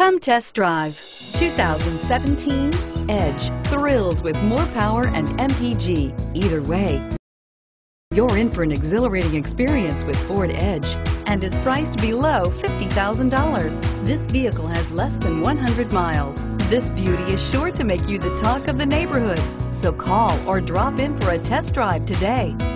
Come test drive 2017 Edge. Thrills with more power and MPG. Either way, you're in for an exhilarating experience with Ford Edge and is priced below $50,000. This vehicle has less than 100 miles. This beauty is sure to make you the talk of the neighborhood. So call or drop in for a test drive today.